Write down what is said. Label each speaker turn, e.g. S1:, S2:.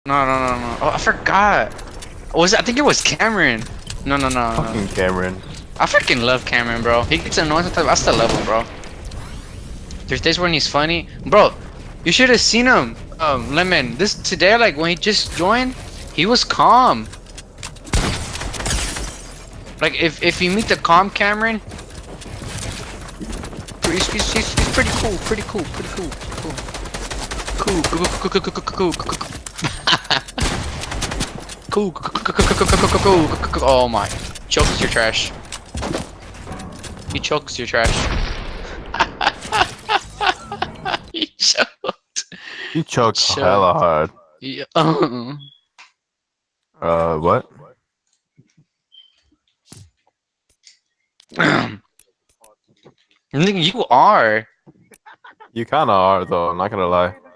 S1: No. Oh, I forgot. I think it was Cameron. No.
S2: Fucking Cameron.
S1: I freaking love Cameron, bro. He gets annoying sometimes. I still love him, bro. There's days when he's funny, bro. You should have seen him, Lemon. This today, like when he just joined, he was calm. Like if you meet the calm Cameron, he's pretty cool, cool. Oh my, chokes your trash. He chokes your trash. He choked.
S2: He choked hella hard.
S1: Yeah.
S2: What?
S1: You are.
S2: You kinda are though, I'm not gonna lie.